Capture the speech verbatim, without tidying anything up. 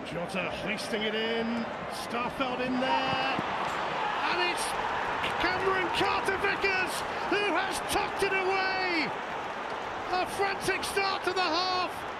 Jota hoisting it in, Starfelt in there, and it's Cameron Carter-Vickers who has tucked it away. A frantic start to the half.